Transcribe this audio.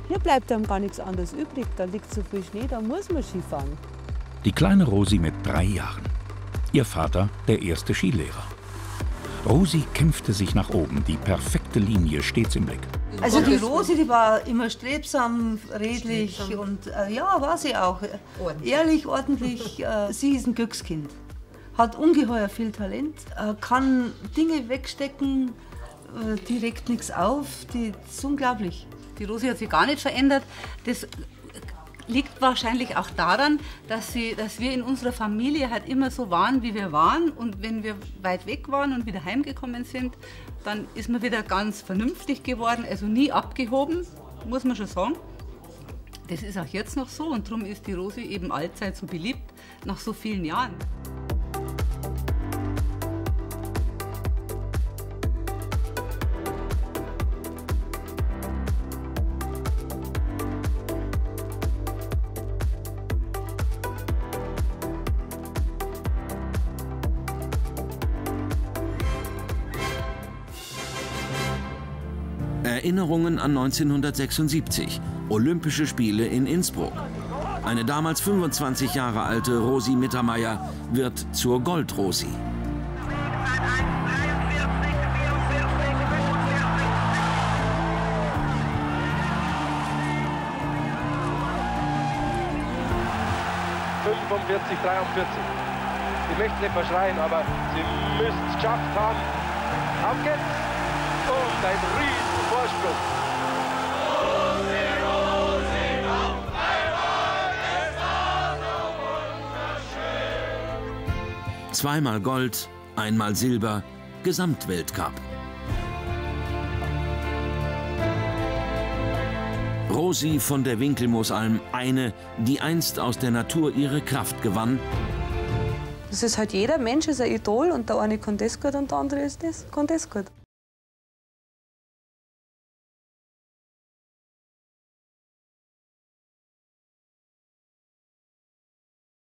Hier bleibt einem gar nichts anderes übrig. Da liegt so viel Schnee, da muss man Skifahren. Die kleine Rosi mit 3 Jahren. Ihr Vater der erste Skilehrer. Rosi kämpfte sich nach oben, die perfekte Linie stets im Blick. Also die Rosi, die war immer strebsam, redlich und ja, war sie auch. Ehrlich, ordentlich. Sie ist ein Glückskind. Hat ungeheuer viel Talent, kann Dinge wegstecken, die regt nichts auf, das ist unglaublich. Die Rosi hat sich gar nicht verändert. Das liegt wahrscheinlich auch daran, dass wir in unserer Familie halt immer so waren, wie wir waren. Und wenn wir weit weg waren und wieder heimgekommen sind, dann ist man wieder ganz vernünftig geworden, also nie abgehoben, muss man schon sagen. Das ist auch jetzt noch so und darum ist die Rosi eben allzeit so beliebt, nach so vielen Jahren. Erinnerungen an 1976, Olympische Spiele in Innsbruck. Eine damals 25 Jahre alte Rosi Mittermeier wird zur Gold-Rosi. Sie möchten nicht verschreien, aber Sie müssen es geschafft haben. Auf geht's! Und ein riesen Vorsprung. Zweimal Gold, einmal Silber, Gesamtweltcup. Rosi von der Winkelmoosalm, eine, die einst aus der Natur ihre Kraft gewann. Das ist halt jeder Mensch ist ein Idol und der eine kann das gut und der andere kann das gut.